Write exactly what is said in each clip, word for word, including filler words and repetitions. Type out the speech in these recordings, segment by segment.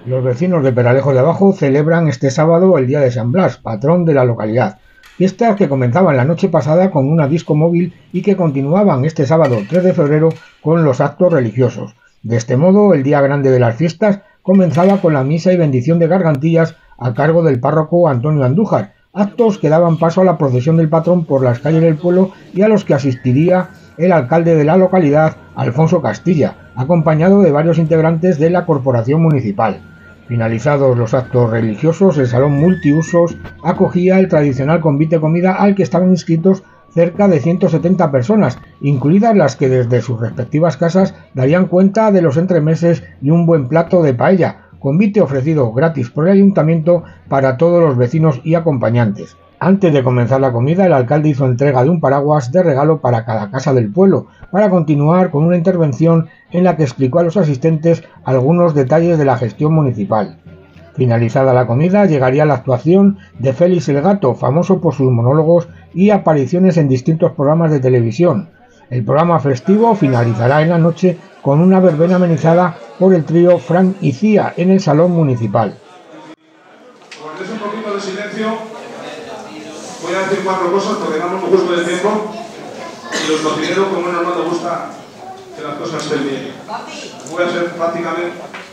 Los vecinos de Peralejos de Abajo celebran este sábado el Día de San Blas, patrón de la localidad. Fiestas que comenzaban la noche pasada con una disco móvil y que continuaban este sábado tres de febrero con los actos religiosos. De este modo, el día grande de las fiestas comenzaba con la misa y bendición de gargantillas a cargo del párroco Antonio Andújar, actos que daban paso a la procesión del patrón por las calles del pueblo y a los que asistiría el alcalde de la localidad, Alfonso Castilla, acompañado de varios integrantes de la corporación municipal. Finalizados los actos religiosos, el salón multiusos acogía el tradicional convite comida al que estaban inscritos cerca de ciento setenta personas, incluidas las que desde sus respectivas casas darían cuenta de los entremeses y un buen plato de paella, convite ofrecido gratis por el ayuntamiento para todos los vecinos y acompañantes. Antes de comenzar la comida, el alcalde hizo entrega de un paraguas de regalo para cada casa del pueblo, para continuar con una intervención en la que explicó a los asistentes algunos detalles de la gestión municipal. Finalizada la comida, llegaría la actuación de Félix el Gato, famoso por sus monólogos y apariciones en distintos programas de televisión. El programa festivo finalizará en la noche con una verbena amenizada por el trío Frank y Cía en el salón municipal. Guardéis un poquito de silencio. Voy a decir cuatro cosas porque vamos justo de tiempo y los cocineros, como no nos gusta que las cosas estén bien. Voy a ser prácticamente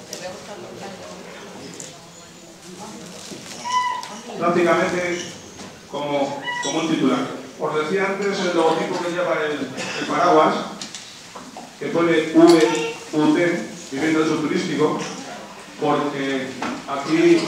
prácticamente como, como un titular. Os decía antes el logotipo que lleva el, el paraguas, que pone V U T, vivienda de uso turístico, porque aquí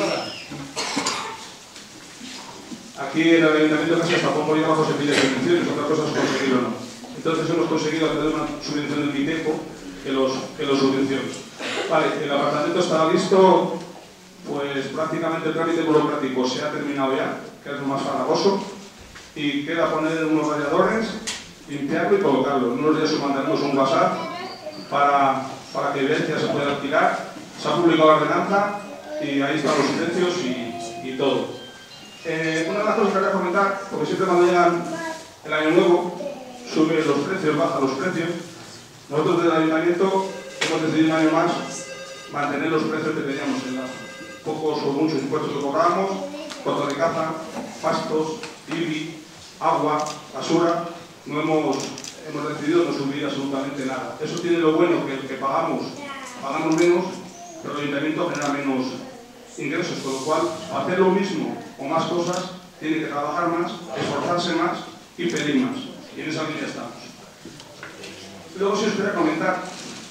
Aquí en el ayuntamiento casi hasta por ahí abajo se pide subvenciones, otra cosa es conseguirlo o no. Entonces hemos conseguido a través de una subvención del MITECO que los, que los subvencione. Vale, el apartamento está listo, pues prácticamente el trámite burocrático se ha terminado ya, que es lo más farragoso, y queda poner unos radiadores, limpiarlo y colocarlo. En unos días os mandaremos un WhatsApp para, para que evidencia se pueda alquilar. Se ha publicado la ordenanza y ahí están los silencios y, y todo. Eh, una de las cosas que quería comentar, porque siempre cuando llegan el año nuevo, suben los precios, bajan los precios. Nosotros desde el ayuntamiento hemos decidido un año más mantener los precios que teníamos en los pocos o muchos impuestos que cobrábamos, cuota de caza, pastos, I B I, agua, basura. No hemos, hemos decidido no subir absolutamente nada. Eso tiene lo bueno que el que pagamos, pagamos menos, pero el ayuntamiento genera menos ingresos, con lo cual hacer lo mismo o más cosas tiene que trabajar más, esforzarse más y pedir más, y en esa línea estamos. Luego sí os quería comentar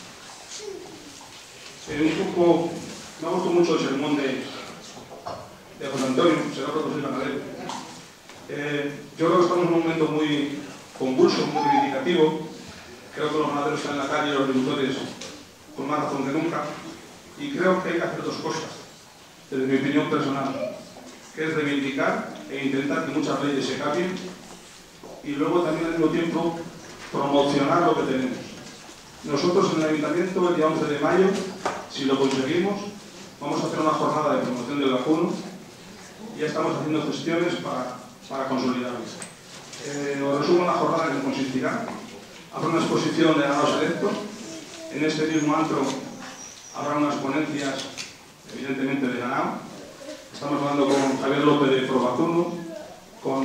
eh, un poco, me ha gustado mucho el sermón de, de José Antonio, será otro que soy ganadero. Eh, yo creo que estamos en un momento muy convulso, muy reivindicativo. Creo que los ganaderos están en la calle, los agricultores con más razón que nunca, y creo que hay que hacer dos cosas, desde mi opinión personal, que es reivindicar e intentar que muchas leyes se cambien y luego también al mismo tiempo promocionar lo que tenemos. Nosotros en el ayuntamiento el día once de mayo, si lo conseguimos, vamos a hacer una jornada de promoción del vacuno y ya estamos haciendo gestiones para, para consolidarlo. Eh, os resumo la jornada que consistirá. Habrá una exposición de ganado selecto. En este mismo antro habrá unas ponencias evidentemente de ganado. Estamos hablando con Javier López de Provacuno, con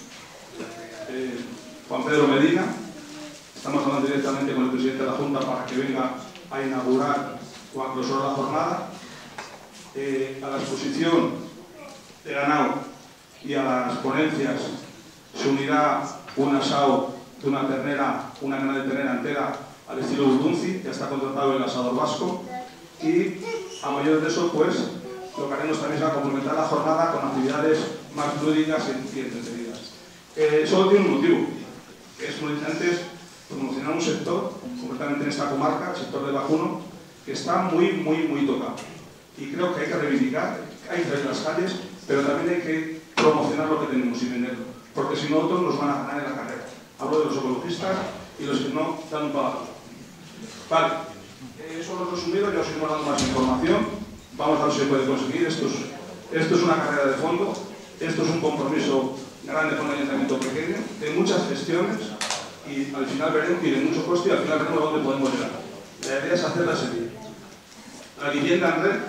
eh, Juan Pedro Medina. Estamos hablando directamente con el presidente de la Junta para que venga a inaugurar o a clausurar la jornada. Eh, a la exposición de ganado y a las ponencias se unirá un asado de una ternera, una cana de ternera entera al estilo Urdunzi, ya está contratado el asador vasco, y a mayor de eso, pues, lo que haremos también será complementar la jornada con actividades más lúdicas y entretenidas. Eh, solo tiene un motivo, que es, como dije antes, promocionar un sector, concretamente en esta comarca, el sector de vacuno, que está muy, muy, muy tocado. Y creo que hay que reivindicar, hay que salir a las calles, pero también hay que promocionar lo que tenemos y venderlo, porque si no otros nos van a ganar en la carrera. Hablo de los ecologistas y los que no dan un pago. Vale, eh, eso lo he resumido, ya os iremos dando más información, vamos a ver si se puede conseguir. Esto es, esto es una carrera de fondo, esto es un compromiso grande con un ayuntamiento pequeño, de muchas gestiones, y al final veremos que tiene mucho coste y al final veremos a dónde podemos llegar. La idea es hacerla seguir. La vivienda en red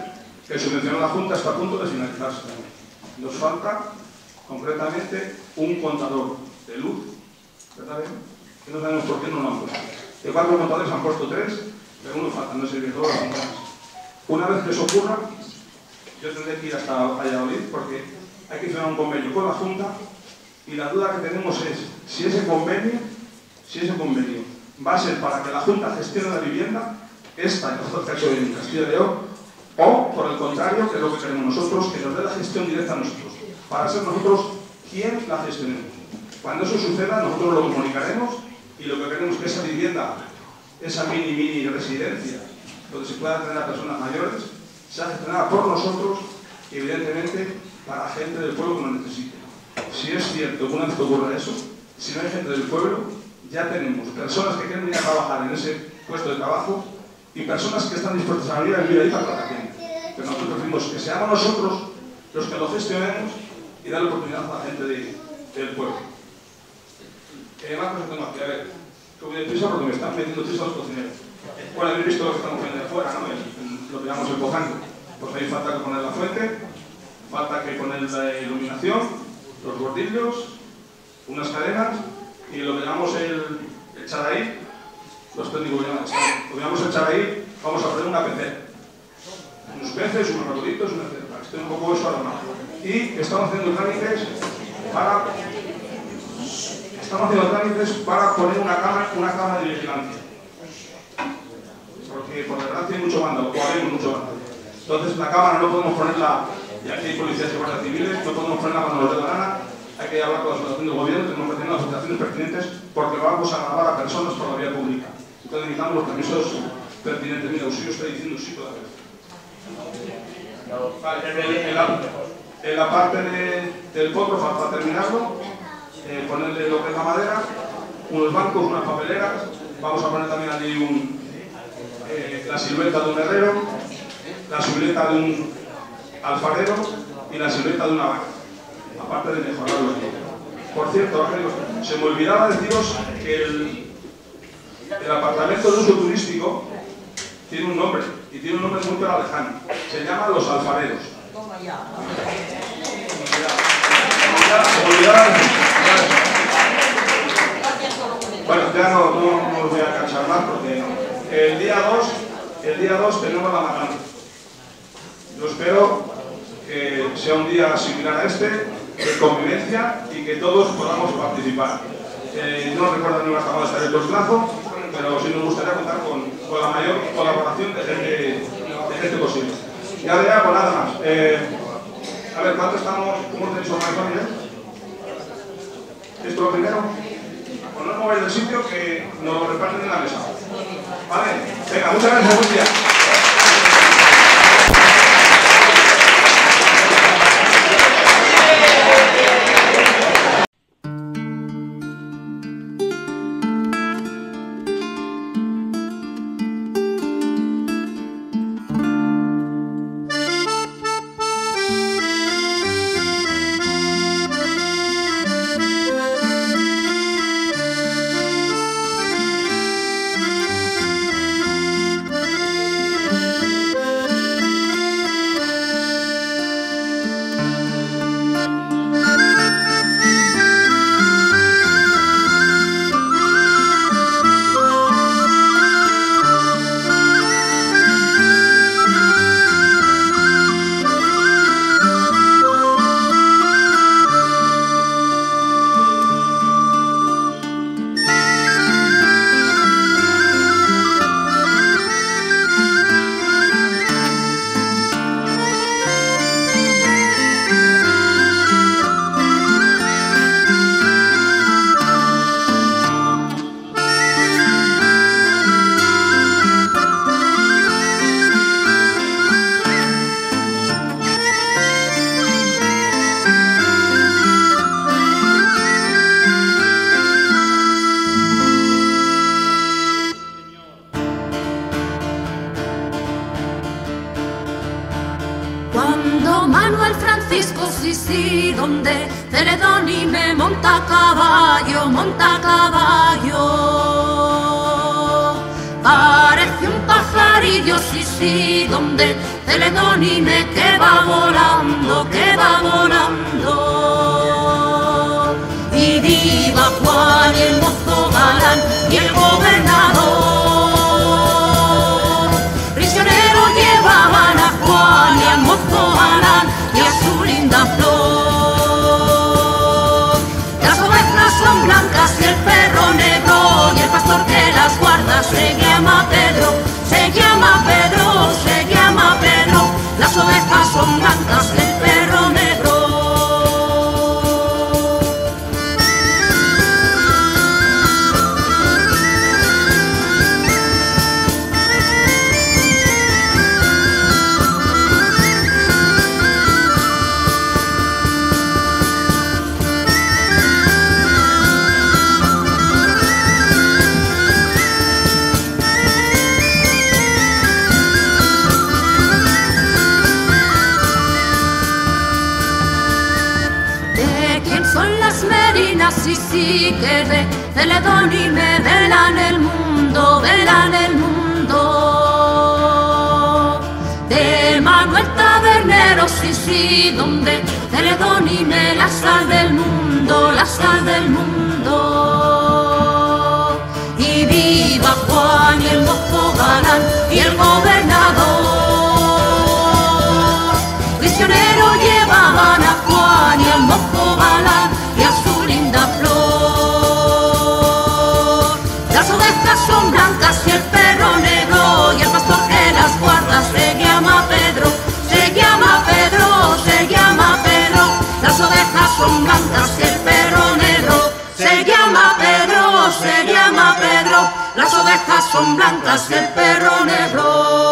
que subvencionó la Junta está a punto de finalizarse. Nos falta, concretamente, un contador de luz, ¿verdad? Que no sabemos por qué no lo han puesto. De cuatro contadores han puesto tres, pero uno falta, no es el de todas las montañas. Una vez que eso ocurra, yo tendré que ir hasta Valladolid porque hay que firmar un convenio con la Junta y la duda que tenemos es si ese convenio, si ese convenio va a ser para que la Junta gestione la vivienda, esta en el caso en Castilla y León, o por el contrario, que es lo que queremos nosotros, que nos dé la gestión directa a nosotros, para ser nosotros quien la gestionemos. Cuando eso suceda, nosotros lo comunicaremos y lo que queremos es que esa vivienda, esa mini mini residencia, donde se puedan tener a personas mayores, sea gestionada por nosotros y evidentemente para gente del pueblo que lo necesite. Si es cierto que una vez que ocurra eso, si no hay gente del pueblo, ya tenemos personas que quieren venir a trabajar en ese puesto de trabajo y personas que están dispuestas a venir a vivir ahí para la gente. Pero nosotros preferimos que seamos nosotros los que lo gestionemos y dar la oportunidad a la gente de, del pueblo. Eh, más cosas tengo aquí, a ver, que voy de prisa porque me están metiendo prisa los cocineros. Bueno, habéis visto lo que estamos viendo de afuera, ¿no? El, el, lo que llamamos el cojante. Pues ahí falta que poner la fuente, falta que poner la iluminación, los bordillos, unas cadenas y lo que llamamos el, el charaí, los técnicos lo llaman charaí. Lo que llamamos el charaí, vamos a poner una pecera. Unos peces, unos ratolitos, una pecera, para que esté un poco eso a la mano. Y estamos haciendo trámites para... Estamos haciendo trámites para poner una cámara, una cámara de vigilancia. Porque por desgracia hay mucho mando, o haremos mucho mando. Entonces la cámara no podemos ponerla, y aquí hay policías y guardias civiles, no podemos ponerla cuando nos dé la gana, hay que hablar con la asociación del gobierno, tenemos que tener las asociaciones pertinentes porque vamos a grabar a personas por la vía pública. Entonces necesitamos los permisos pertinentes. Mira, Usilio está diciendo sí todavía. Vale, en, la, en la parte de, del potro, para terminarlo, eh, ponerle lo que es la madera, unos bancos, unas papeleras, vamos a poner también allí un, eh, la silueta de un herrero, la silueta de un alfarero y la silueta de una vaca, aparte de mejorarlo. Por cierto, amigos, se me olvidaba deciros que el, el apartamento de uso turístico tiene un nombre, y tiene un nombre muy pero lejano. Se llama Los Alfareros. Toma ya. Se me olvidaba. Bueno, ya no, no, no os voy a cansar más porque el día dos, el día dos tenemos la matanza. Yo espero que sea un día similar a este, de convivencia y que todos podamos participar. Eh, no recuerdo ni hasta cuándo estaré el plazo, pero sí nos gustaría contar con, con la mayor colaboración de gente, de gente posible. Y ahora ya, pues nada más. Eh, a ver, ¿cuánto estamos? ¿Cómo tenéis organizado ya? ¿Esto es lo primero? Pues no os mováis del sitio que nos lo reparten en la mesa. ¿Vale? Venga, muchas gracias, buen día. Cuando Manuel Francisco sí sí, donde Celedoni me monta a caballo, monta a caballo, parece un pajarito amarillo, sí, sí, donde Celedonime que va volando, que va volando. Y viva Juan y el mozo galán y el gobernador. Prisionero llevaban a Juan y al mozo galán y a su linda flor. Las ovejas son blancas y el perro negro, y el pastor que las guarda se llama Pedro, se llama Pedro, se llama Pedro. Las ovejas son blancas y el perro negro. Sí, sí, que de Celedonime velan el mundo, velan el mundo. De Manuel Tabernero, sí, sí, donde Celedonime la sal del mundo, la sal del mundo. Y viva Juan y el mozo galán y el gobernador. Prisionero llevaban a Juan y el mozo galán y a su linda flor. Las ovejas son blancas y el perro negro, y el pastor que las guarda se llama Pedro, se llama Pedro, se llama Pedro. Las ovejas son blancas y el perro negro, se llama Pedro, se llama Pedro. Las ovejas son blancas y el perro negro.